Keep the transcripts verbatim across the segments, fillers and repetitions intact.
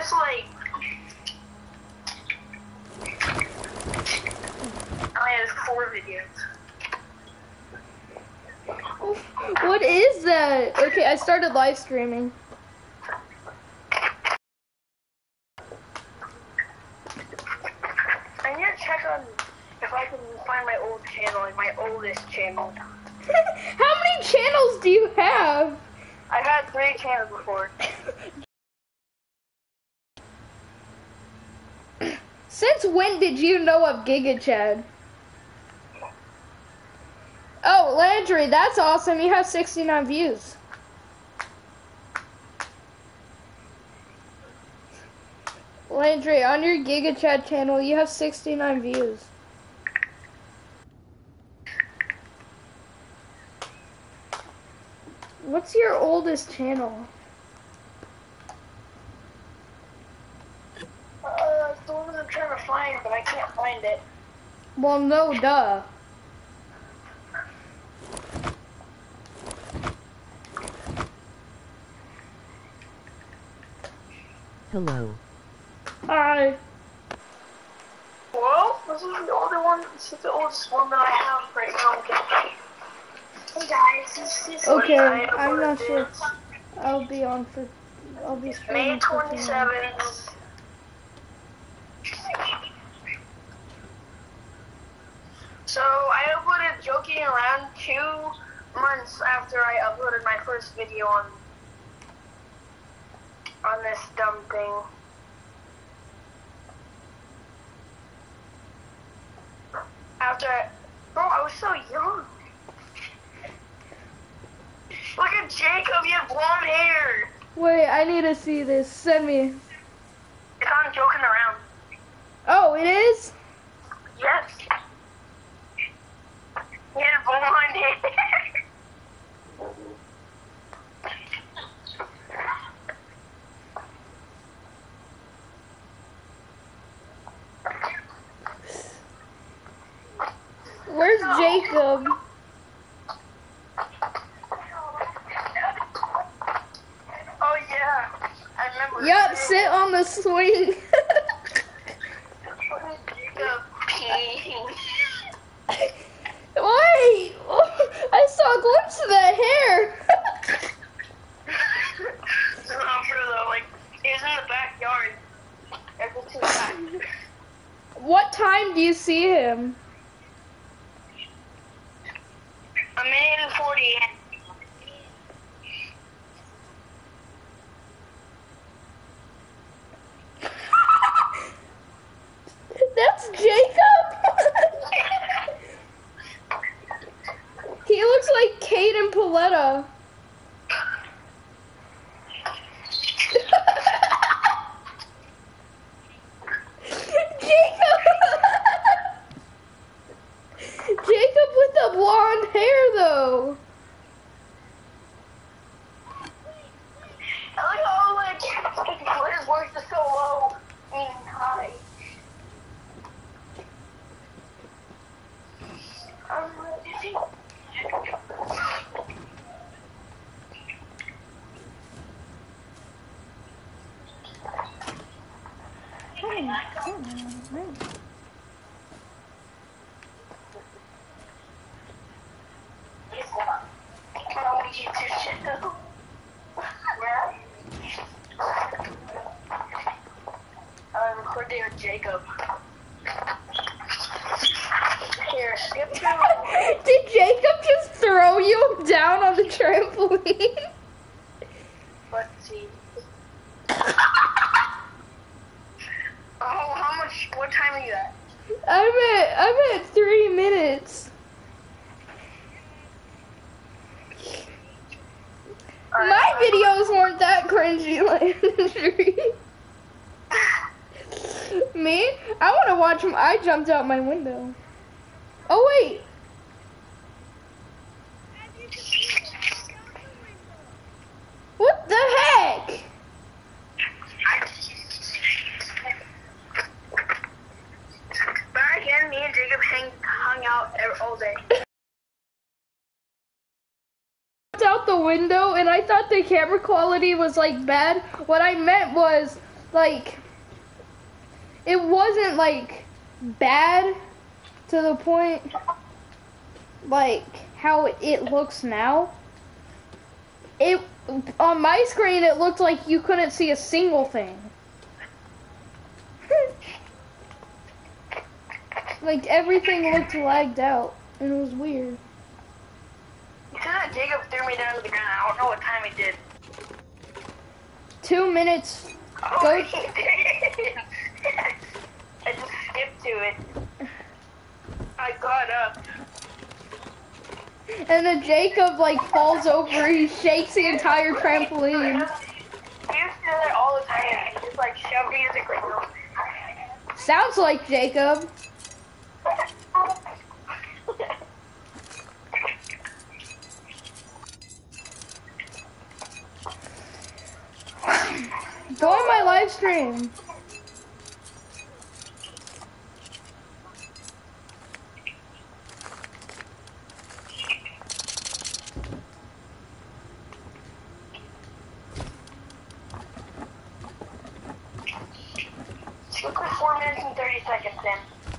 has like, I have four videos. What is that? Okay, I started live streaming. I need to check on if I can find my old channel, like my oldest channel. How many channels do you have? I've had three channels before. Since when did you know of Giga Chad? Oh, Landry, that's awesome. You have sixty-nine views. Landry, on your Giga Chad channel, you have sixty-nine views. What's your oldest channel? Uh, it's the one I'm trying to find, but I can't find it. Well, no, duh. Hello. Hi. Well, this is the older one. This is the oldest one that I have right now. Hey guys, this is Okay, what I I'm not sure. this. I'll be on for. I'll be streaming May for twenty-seventh. So I uploaded Joking Around two months after I uploaded my first video on on this dumb thing. After, I, bro, I was so young. Look at Jacob, you have blonde hair. Wait, I need to see this. Send me. It's on Joking Around. Oh, it is? Yes. You have blonde hair. Where's Jacob? Oh yeah, I remember. Yup, sit on the swing. Jacob peeing. Wait! I saw a glimpse of that hair. It's not true though, like, it was in the backyard. It was too back. What time do you see him? A minute and forty. That's Jacob? He looks like Caden Paletta. Jacob! Jacob with the blonde hair though. I like how, like, his voice is so low. I mean, high. Um, is he... I want you to chill. Where? I'm recording with Jacob. Here, skip to... Did Jacob just throw you down on the trampoline? Let's see. Oh, how much, what time are you at? I'm at, I'm at three minutes. Alright, My I'm- videos weren't that cringy, Landry. Me? I want to watch them. I jumped out my window. Oh, wait. What the heck? Back again, me and Jacob hang, hung out every, all day. Out the window and I thought the camera quality was like bad. What I meant was like, it wasn't like bad to the point like how it looks now. It on my screen it looked like you couldn't see a single thing. Like everything looked lagged out and it was weird. You said that Jacob threw me down to the ground. I don't know what time he did. Two minutes. Oh, Go. he did. I just skipped to it. I got up. And then Jacob like falls over, he shakes the entire trampoline. He used to do that all the time. He just like shoved me as a ground. Sounds like Jacob. Go on my live stream. Look at four minutes and thirty seconds in.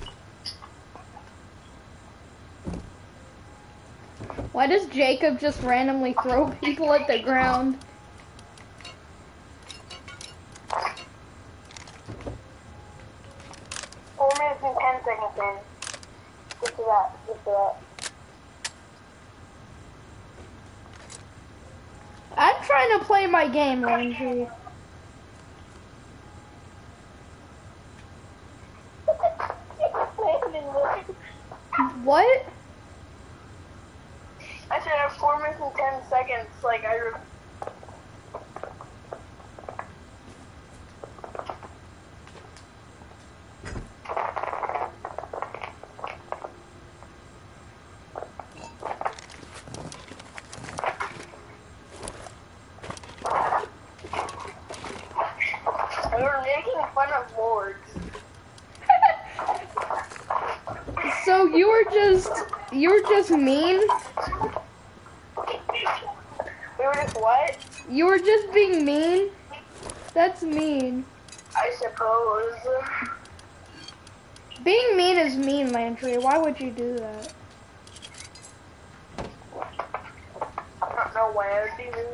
Why does Jacob just randomly throw people at the ground? Four minutes and ten seconds in. Get to that. Get to that. I'm trying to play my game, Landry. What? I said I have four minutes and ten seconds. Like I. Re we were making fun of lords. So you were just, you were just mean? We were just what? You were just being mean? That's mean. I suppose. Being mean is mean, Landry. Why would you do that? I don't know why I would be mean.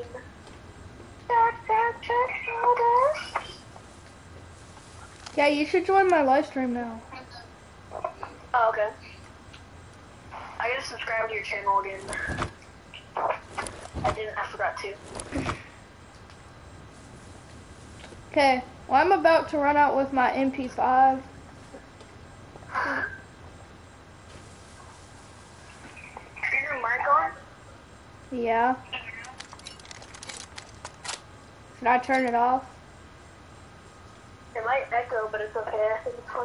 Yeah, you should join my live stream now. Oh, okay. I gotta subscribe to your channel again. I didn't, I forgot to. Okay, well I'm about to run out with my M P five. Is your mic on? Yeah. Should I turn it off? It might echo, but it's okay. I think it's fine.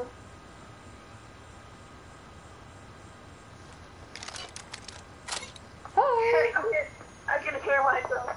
Hi. I can hear myself.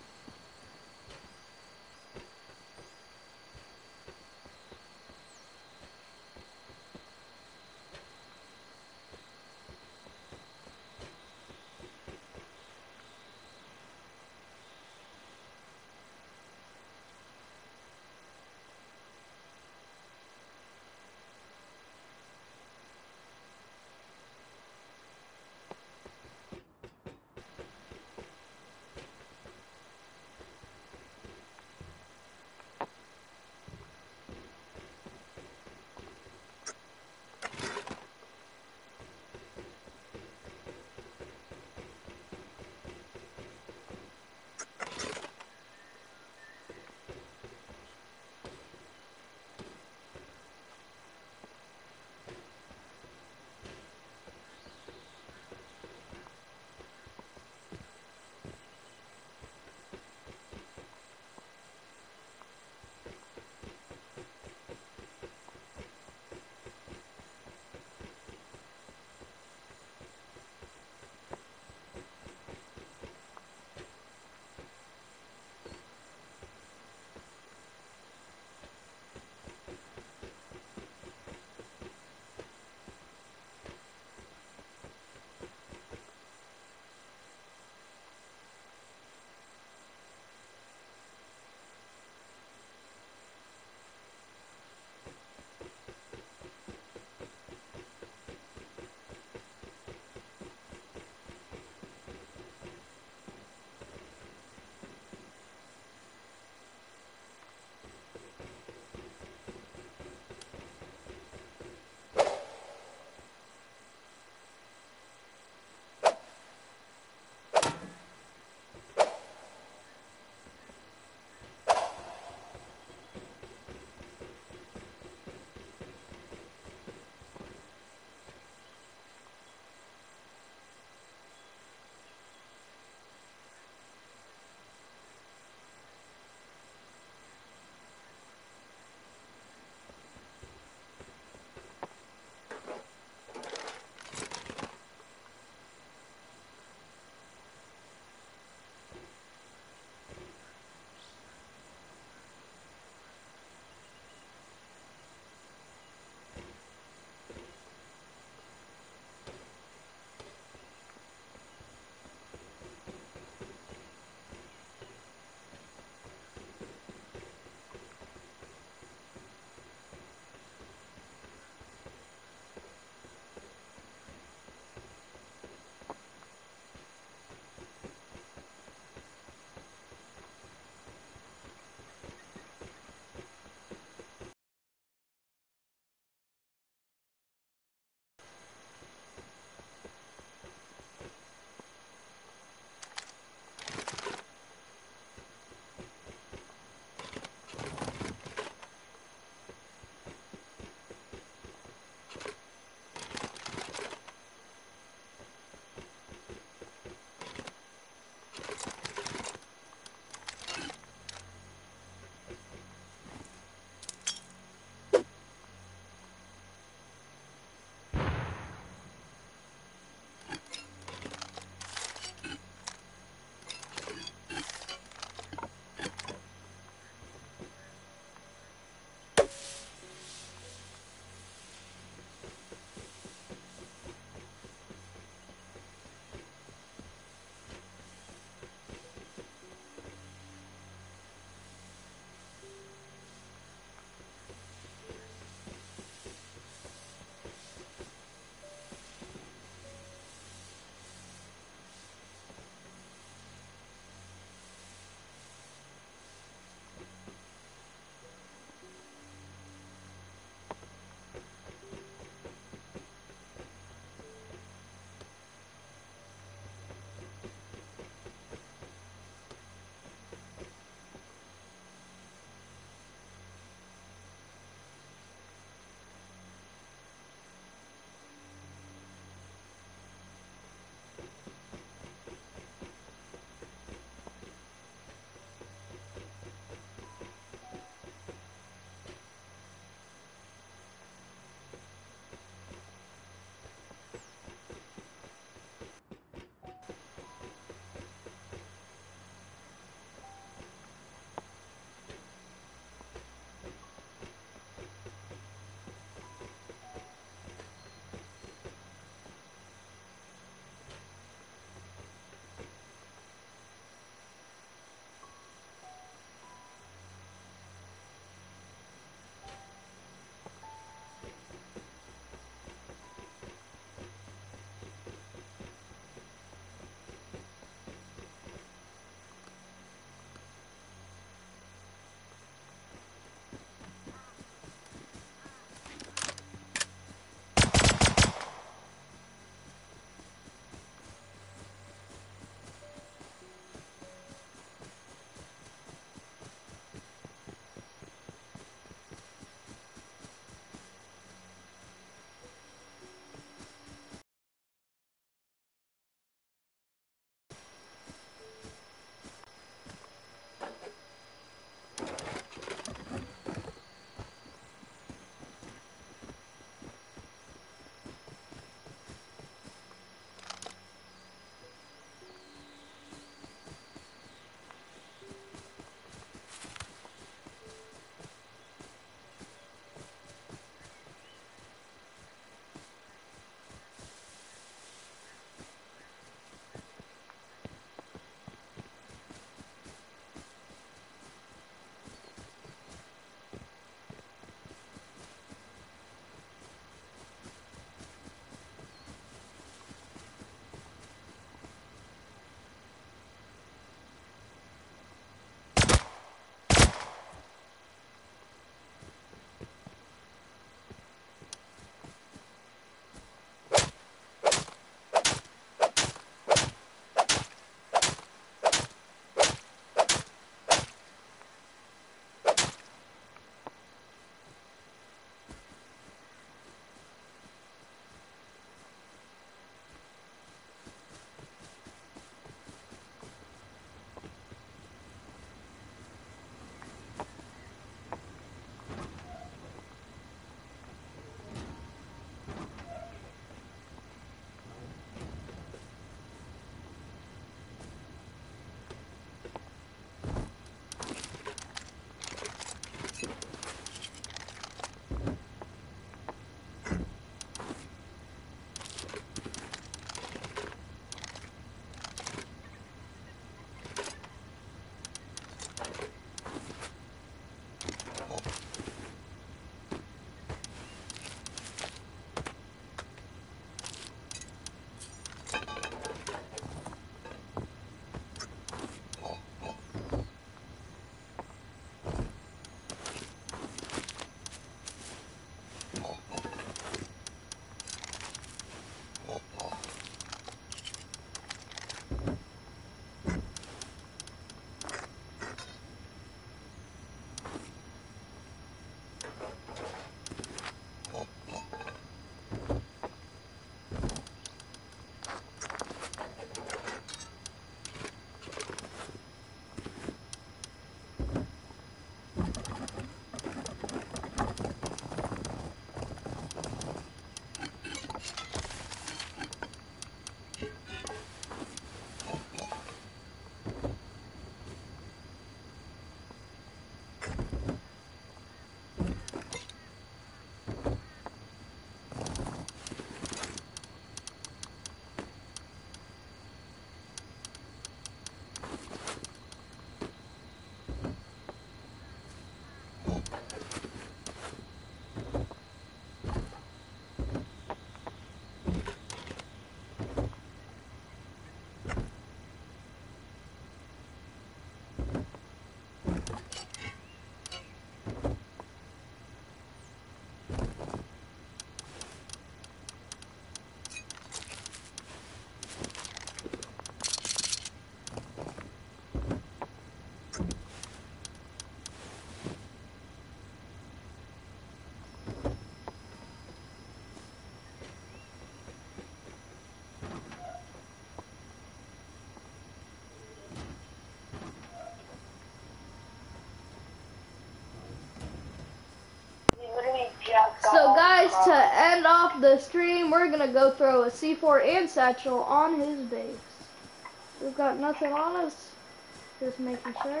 So guys, to end off the stream, we're gonna go throw a C four and satchel on his base. We've got nothing on us. Just making sure.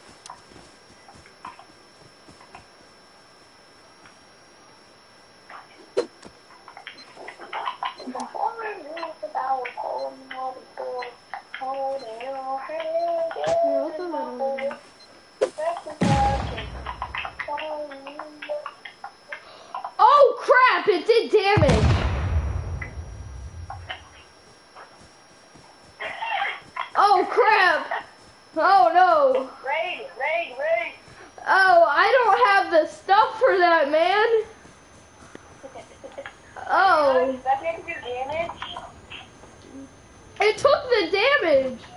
Oh crap, it did damage. Oh crap. Oh no. Raid, raid, raid. Oh, I don't have the stuff for that, man. Oh. That didn't do damage. It took the damage.